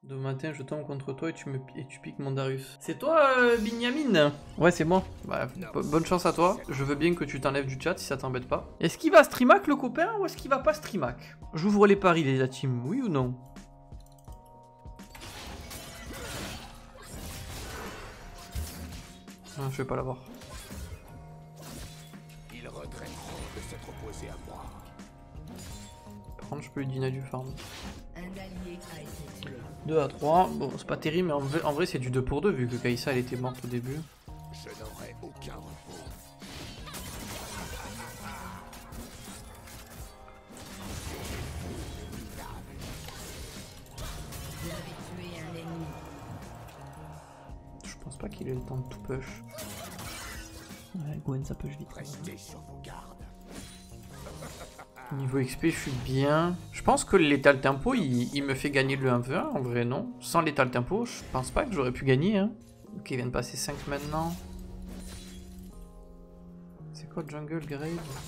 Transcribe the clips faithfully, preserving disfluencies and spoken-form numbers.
Demain matin, je tombe contre toi et tu, me, et tu piques mon Darius. C'est toi, euh, Binyamin? Ouais, c'est moi. Bah, bonne chance à toi. Je veux bien que tu t'enlèves du chat si ça t'embête pas. Est-ce qu'il va streamac le copain ou est-ce qu'il va pas streamac? J'ouvre les paris, les la team. Oui ou non? Ah, je vais pas l'avoir. Ils regretteront de s'être opposés à moi. Par contre, je peux lui dîner du farm. Un allié a été tué. deux à trois. Bon, c'est pas terrible, mais en vrai, en vrai c'est du deux pour deux vu que Kai'Sa elle était morte au début. Je n'aurai aucun repos. Vous avez tué un ennemi. Je pense pas qu'il ait le temps de tout push. Ouais, Gwen ça push vite. Restez sur vos gardes. Niveau X P, je suis bien. Je pense que l'étal tempo, il, il me fait gagner le un v un, en vrai, non? Sans l'étal tempo, je pense pas que j'aurais pu gagner, hein. Ok, il vient de passer cinq maintenant. C'est quoi jungle, Grave?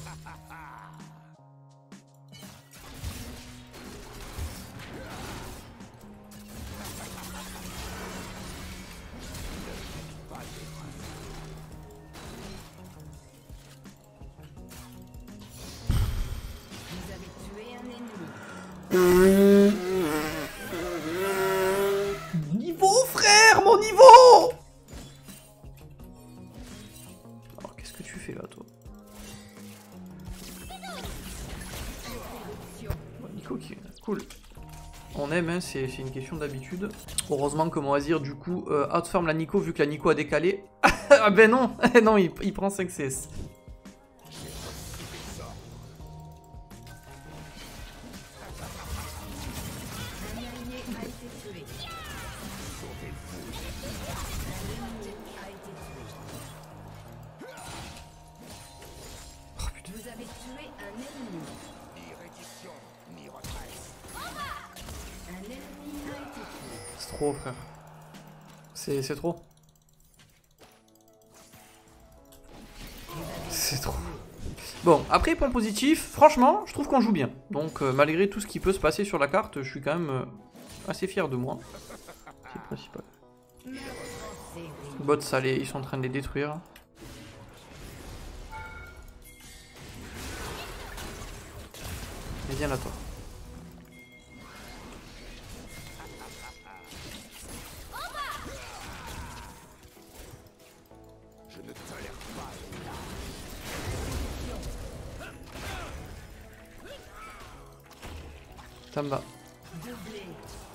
Vous avez tué un ennemi. Mon niveau, frère, mon niveau! Alors, qu'est-ce que tu fais là, toi? Bon, Nico qui... Cool. On aime, hein, c'est une question d'habitude. Heureusement que mon Azir, du coup, euh, outfarm la Nico, vu que la Nico a décalé. Ah ben non, non, il, il prend cinq C S. Un allié a été tué. Un ennemi a été tué. Vous avez tué un ennemi. Ni reddition, ni retraite. Un ennemi a été tué. C'est trop, frère. C'est c'est trop. C'est trop. Bon, après, point positif, franchement, je trouve qu'on joue bien. Donc, euh, malgré tout ce qui peut se passer sur la carte, je suis quand même euh, assez fier de moi. C'est le principal. Bots salés, ils sont en train de les détruire. Mais viens là, toi. Je ne tolère pas. Ça me va. Doublé.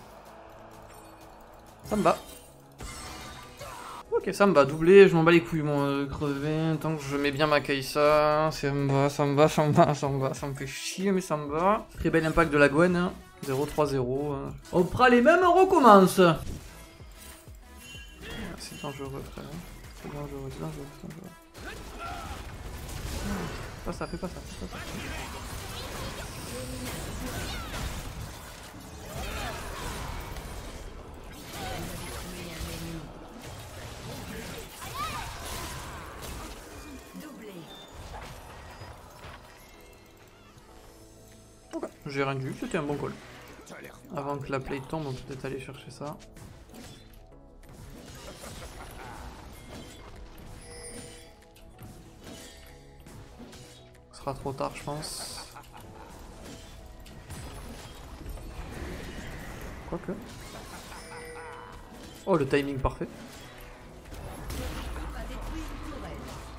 Ça me va. Ok, ça me va. Doubler, je m'en bats les couilles, mon euh, crevé. Tant que je mets bien ma Kai'Sa, ça me va, ça me va, ça me va, ça me va. Ça me fait chier, mais ça me va. Très bel impact de la Gwen. Hein. zéro trois zéro. Hein. On prend les mêmes, on recommence. Ah, c'est dangereux, frère. C'est dangereux, c'est dangereux, c'est dangereux. Fais pas ça, fais pas ça, fais pas ça. Doublé. Ok, j'ai rien dit, c'était un bon call. Tolère. Avant que la play tombe, on peut peut-être aller chercher ça. Ce sera trop tard, je pense. Quoique. Oh, le timing parfait. A détruit une tourelle.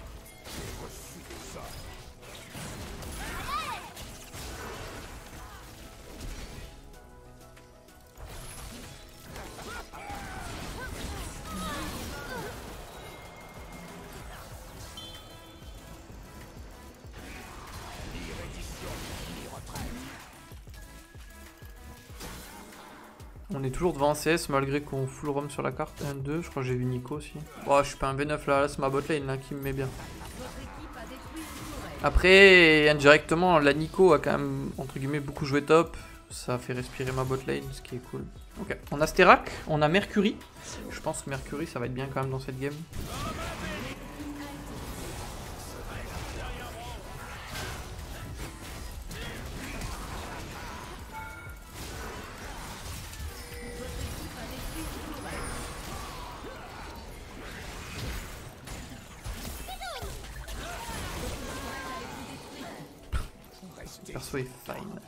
On est toujours devant C S malgré qu'on full roam sur la carte. un deux, je crois que j'ai vu Nico aussi. Oh, je suis pas un V neuf là, là c'est ma botlane là qui me met bien. Votre équipe a détruit une tourelle. Après, indirectement, la Nico a quand même, entre guillemets, beaucoup joué top. Ça fait respirer ma botlane, ce qui est cool. Ok, on a Sterak, on a Mercury. Je pense que Mercury, ça va être bien quand même dans cette game. perso est fine.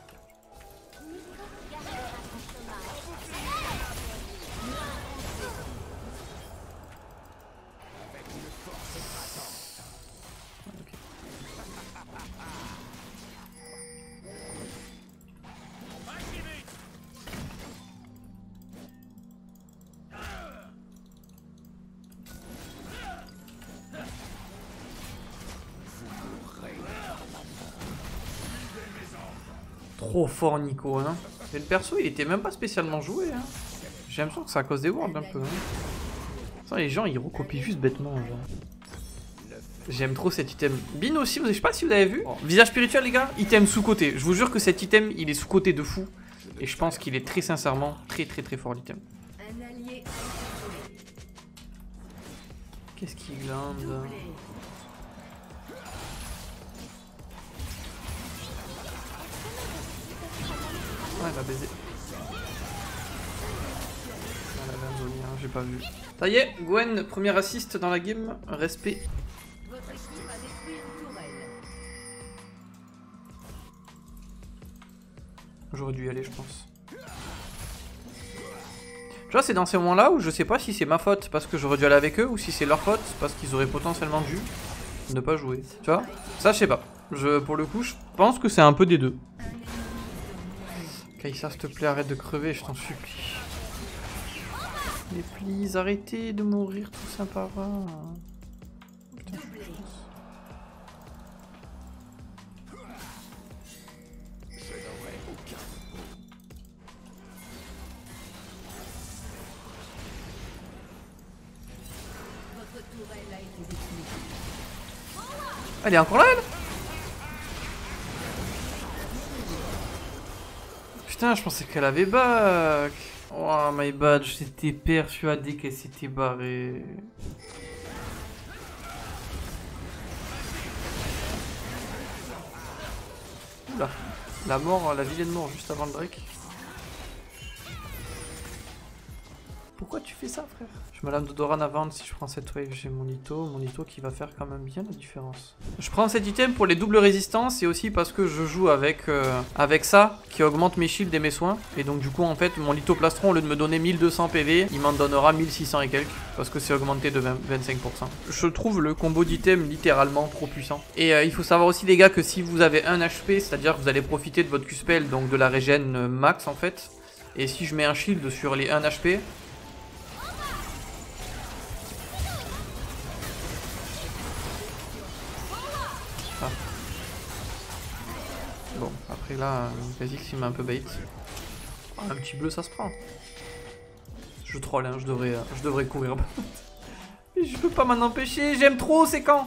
Trop fort Nico, hein. Et le perso il était même pas spécialement joué, hein. J'ai l'impression que c'est à cause des worlds un peu, hein. Ça, les gens ils recopient juste bêtement, genre. J'aime trop cet item. Bin aussi, je sais pas si vous l'avez vu. Oh. Visage spirituel les gars, item sous-côté. Je vous jure que cet item il est sous-côté de fou. Et je pense qu'il est très sincèrement très très très fort l'item. Qu'est-ce qu'il glande? Ouais, il m'a baisé. Ah, la merde, hein, j'ai pas vu. Ça y est, Gwen, premier assist dans la game. Respect. Votre équipe a détruit une tourelle. J'aurais dû y aller, je pense. Tu vois, c'est dans ces moments-là où je sais pas si c'est ma faute parce que j'aurais dû aller avec eux ou si c'est leur faute parce qu'ils auraient potentiellement dû ne pas jouer. Tu vois? Ça, je sais pas. Je, pour le coup, je pense que c'est un peu des deux. Kai'Sa, s'il te plaît, arrête de crever, je t'en supplie. Mais please, arrêtez de mourir tout ça par là. Putain, je pense. Votre tourelle a été détruite. Elle est encore là, elle? Putain, je pensais qu'elle avait back. Oh my bad, j'étais persuadé qu'elle s'était barrée. Oula, la mort, la vilaine mort juste avant le Drake. Pourquoi tu fais ça, frère? Je me lame de dorénavant, si je prends cette wave, j'ai mon Ito, mon Ito qui va faire quand même bien la différence. Je prends cet item pour les doubles résistances et aussi parce que je joue avec, euh, avec ça qui augmente mes shields et mes soins. Et donc du coup en fait mon Ito plastron au lieu de me donner mille deux cents P V, il m'en donnera mille six cents et quelques parce que c'est augmenté de vingt, vingt-cinq pour cent. Je trouve le combo d'item littéralement trop puissant. Et euh, il faut savoir aussi les gars que si vous avez un H P, c'est-à-dire que vous allez profiter de votre Q-spell, donc de la régène max en fait. Et si je mets un shield sur les un H P... Ah. Bon, après là, Kha'Zix il m'a un peu bait. Oh, un petit bleu ça se prend. Je troll, hein, je devrais, je devrais courir. Mais je peux pas m'en empêcher, j'aime trop ces camps.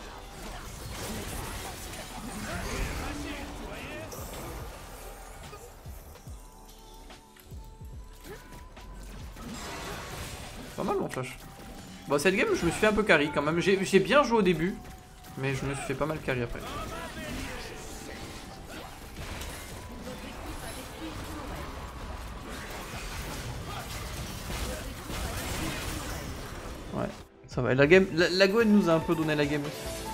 Pas mal mon flash. Bon, cette game je me suis fait un peu carry quand même. J'ai bien joué au début, mais je me suis fait pas mal carry après. Ouais, ça va. La game, la, la Gwen nous a un peu donné la game aussi.